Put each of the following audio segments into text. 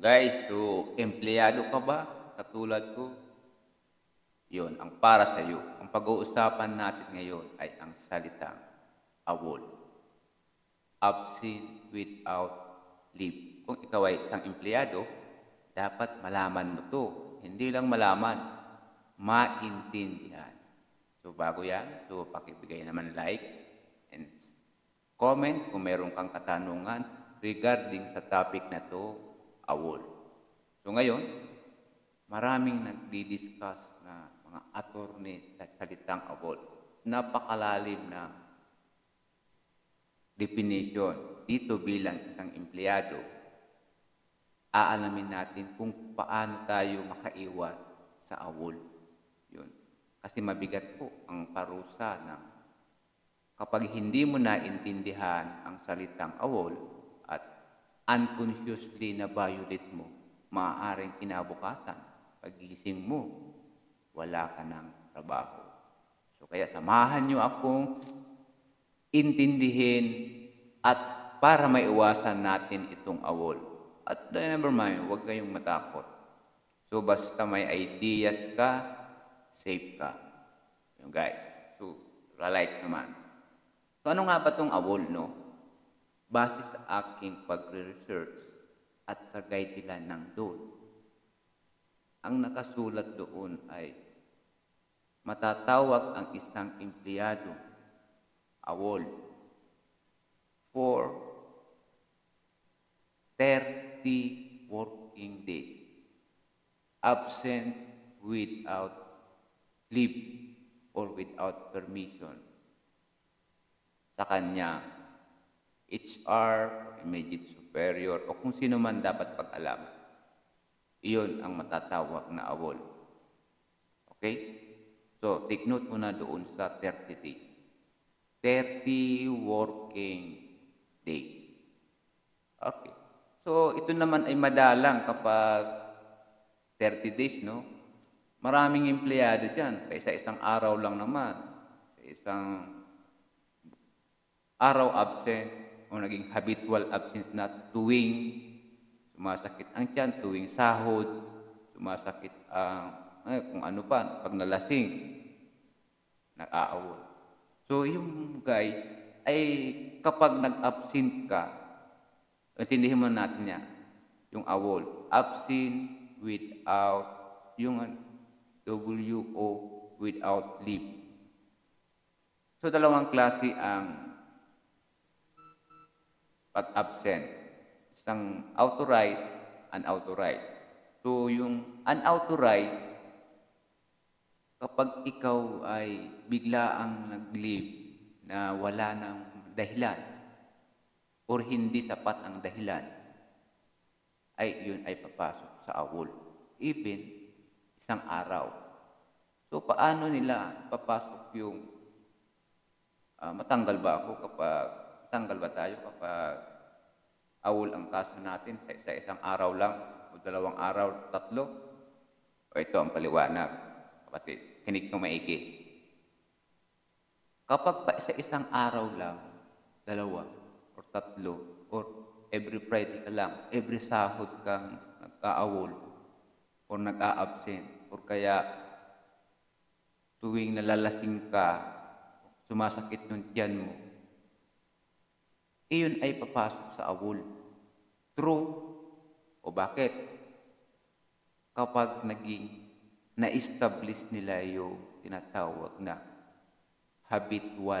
Guys, so empleyado ka ba? Katulad ko? Yun, ang para sa iyo. Ang pag-uusapan natin ngayon ay ang salitang awol. Absent without leave. Kung ikaw ay isang empleyado, dapat malaman mo to. Hindi lang malaman, maintindihan. So bago yan, so pakibigay naman like and comment kung meron kang katanungan regarding sa topic na to, awol. So ngayon, maraming nagdi-discuss na mga attorney sa salitang awol. Napakalalim na definition. Dito bilang isang empleyado, aalamin natin kung paano tayo makaiwas sa awol. Yun. Kasi mabigat po ang parusa ng kapag hindi mo naintindihan ang salitang awol at unconsciously na violate mo, maaaring kinabukasan, pagising mo, wala ka ng trabaho. So kaya samahan nyo akong intindihin at para maiwasan natin itong awol. At never mind, huwag kayong matakot. So basta may ideas ka, safe ka. Yung guys. So, relight naman. So ano nga ba itong awol, no? Base sa aking pagre-research at sa guideline ng DOL, ang nakasulat doon ay matatawag ang isang empleyado, awol, for 30 working days, absent without leave or without permission sa kanya HR, immediate superior, o kung sino man dapat pag-alam. Iyon ang matatawag na awol. Okay? So, take note muna doon sa 30 days. 30 working days. Okay. So, ito naman ay madalang kapag 30 days, no? Maraming empleyado dyan. Kaysa isang araw lang naman. Sa isang araw absent, o naging habitual absence na tuwing sumasakit ang tiyan, tuwing sahod, sumasakit ang, kung ano pa, pag nalasing, nag-aawol. So, yung guys, ay kapag nag-absent ka, intindihin mo natin yan, yung awol. Absent without, yung WO, without leave. So, dalawang klase ang pag-absent. Isang authorized, unauthorized. So, yung unauthorized, kapag ikaw ay bigla ang nag-leave na wala ng dahilan or hindi sapat ang dahilan, ay yun ay papasok sa awol. Even isang araw. So, paano nila papasok yung matanggal ba ako kapag tanggal ba tayo kapag awol ang kaso natin sa isang araw lang o dalawang araw, tatlo? O ito ang paliwanag, kapatid. Kinig ng maigi. Kapag pa sa isang araw lang, dalawa or tatlo, or every Friday ka lang, every sahod kang nagka-awol or nag-a-absent, or kaya tuwing nalalasing ka, sumasakit yung tiyan mo, iyon ay papasok sa awol. True o bakit? Kapag naging na-establish nila yung tinatawag na habitual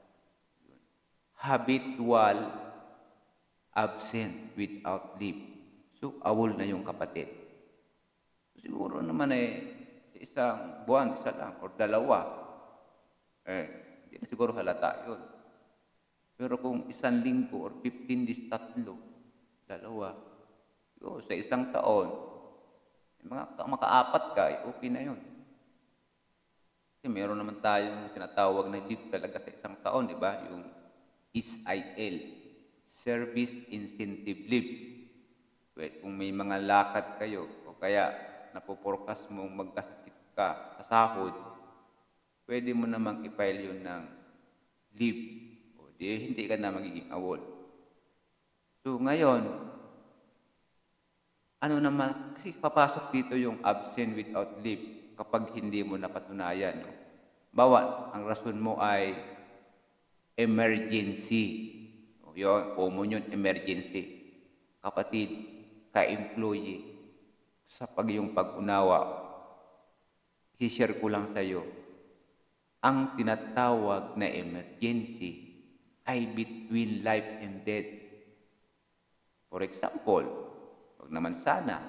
absent without leave. So, awol na yung kapatid. Siguro naman sa isang buwan, isa lang, or dalawa, hindi na siguro halata yun. Pero kung isang linggo or 15 days, tatlo, dalawa, sa isang taon, maka-apat ka, okay na yun. Kasi meron naman tayong tinatawag na leave talaga sa isang taon, di ba? Yung SIL, Service Incentive Leave. Kung may mga lakad kayo, o kaya napoporkas mong magkasakit ka sa sahod, pwede mo namang i-file yun ng leave. Hindi ka na magiging awol. So, ngayon, Ano naman, kasi papasok dito yung absent without leave kapag hindi mo napatunayan, no? Bawa, ang rason mo ay emergency. O yun, common yun, emergency. Kapatid, ka-employee, sa yung pag-unawa, i-share ko lang sa'yo, ang tinatawag na emergency ay between life and death. For example, wag naman sana,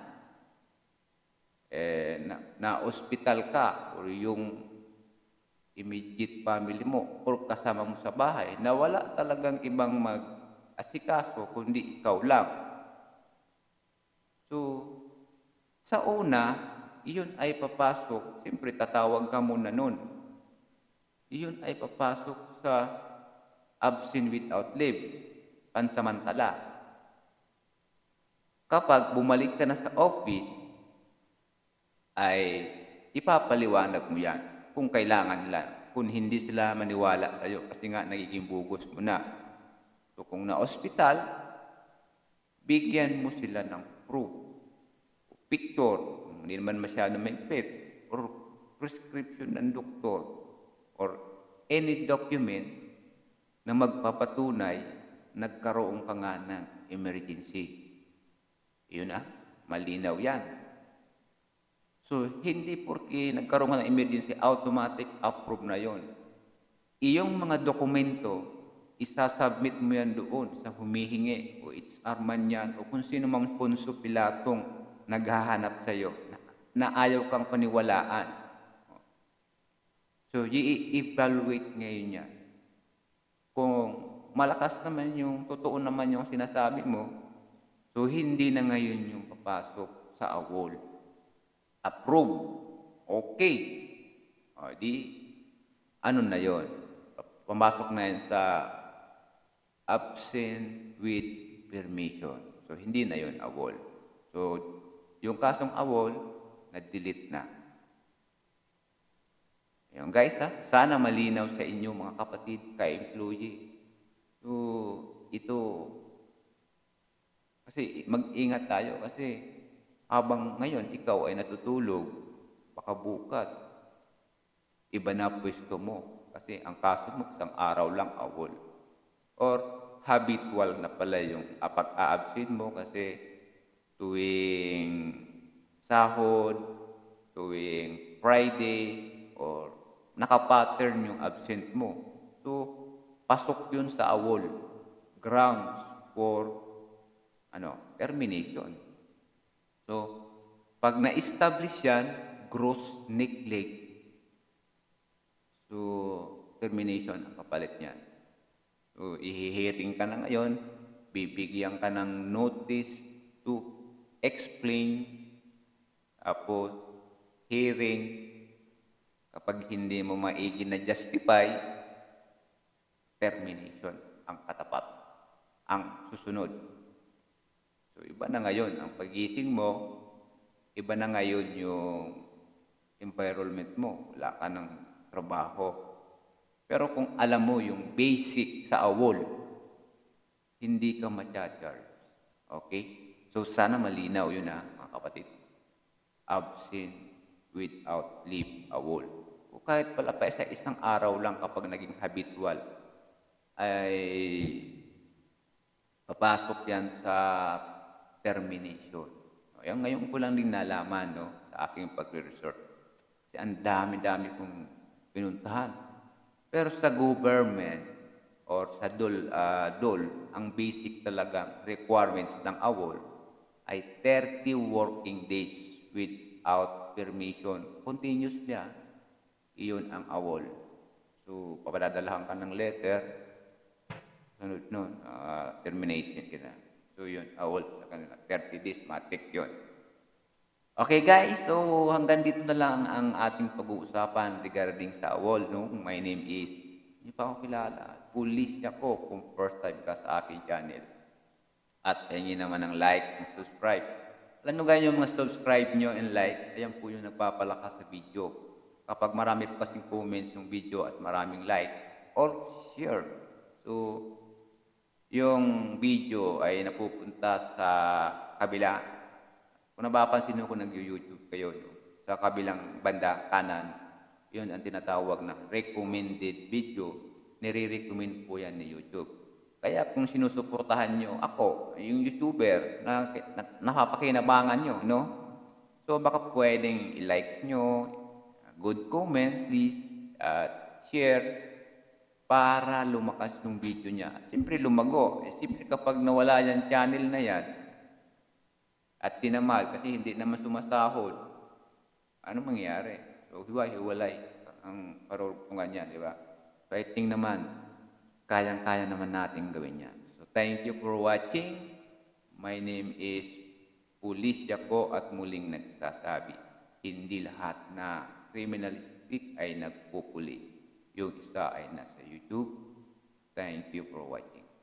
na-hospital ka or yung immediate family mo or kasama mo sa bahay na wala talagang ibang mag-asikaso kundi ikaw lang. So, sa una, iyon ay papasok, siyempre tatawag ka muna nun. Iyon ay papasok sa absent without leave, pansamantala. Kapag bumalik ka na sa office, ay ipapaliwanag mo yan kung kailangan nila. Kung hindi sila maniwala sa'yo kasi nga nagiging bugos mo na. So kung na-hospital, bigyan mo sila ng proof, picture, hindi naman masyado mahigpit, or prescription ng doktor, or any document na magpapatunay nagkaroon ka nga ng emergency. Yun na, malinaw yan. So, hindi porke nagkaroon ka ng emergency, automatic approve na yon. Iyong mga dokumento, isasubmit mo yan doon sa humihingi o HR man yan o kung sino mang Ponso Pilatong naghahanap sa iyo na ayaw kang paniwalaan. So, i-evaluate ngayon yan. Kung malakas naman yung, totoo naman yung sinasabi mo, so hindi na ngayon yung papasok sa awol. Approve. Okay. O, ano na yon? Pumasok na yan sa absent with permission. So, hindi na yon awol. So, yung kasong awol, na-delete na. Ayun guys, sana malinaw sa inyo mga kapatid, ka-employee. So, ito, kasi mag-ingat tayo kasi habang ngayon ikaw ay natutulog, baka bukas, iba na pwesto mo. Kasi ang kaso mo, isang araw lang awol. Or habitual na pala yung pag-a-absent mo kasi tuwing sahod, tuwing Friday, or nakapattern yung absent mo. So, pasok yun sa awol. Grounds for termination. So, pag na-establish yan, gross neglect. So, termination ang kapalit niyan. So, i-hearing ka na ngayon, bibigyan ka ng notice to explain, tapos hearing, kapag hindi mo maigi na justify, termination ang katapat, ang susunod. So, iba na ngayon ang pagising mo, iba na ngayon yung environment mo, wala ka ng trabaho. Pero kung alam mo yung basic sa awol, hindi ka ma-charge. Okay? So, sana malinaw yun mga kapatid. Absent without leave awol. O kahit pala pa sa isang araw lang kapag naging habitual, ay papasok yan sa termination. Ayan, ngayon ko lang din nalaman sa aking pagre-resort. Kasi ang dami-dami kong pinuntahan. Pero sa government or sa DOL, ang basic talagang requirements ng awol ay 30 working days without permission. Continuously, iyon ang awol. So, papadadalahan ka ng letter, sunod nun, termination ka na. So, yun, awol sa kanila. 30 days, matik yun. Okay, guys. So, hanggang dito na lang ang ating pag-uusapan regarding sa awol. No? My name is, hindi pa ako kilala. Police ako kung first time ka sa aking channel. At hingin naman ng like and subscribe. Alam nyo ganyan yung mga subscribe nyo and like, ayan po yung nagpapalakas sa video. Kapag marami po kasing comments yung video at maraming like or share. So, yung video ay napupunta sa kabila Kung napapansin ko nag-YouTube kayo, no? Sa kabilang banda kanan, yun ang tinatawag na recommended video, nire-recommend po yan ni YouTube. Kaya kung sinusuportahan nyo ako, yung YouTuber na nakapakinabangan nyo, no? So baka pwedeng i-likes nyo, good comment please, at share para lumakas yung video niya. At siyempre lumago. Siyempre kapag nawala yung channel na yan at tinamad kasi hindi naman sumasahod, ano mangyayari? So hiwa-hiwalay ang karurungan niya, di ba? So I think naman, kayang-kaya naman natin gawin yan. So thank you for watching. My name is Pulisya ko at muling nagsasabi, hindi lahat na criminalistic ay nagpupulis. Yung isa ay nasa YouTube. Thank you for watching.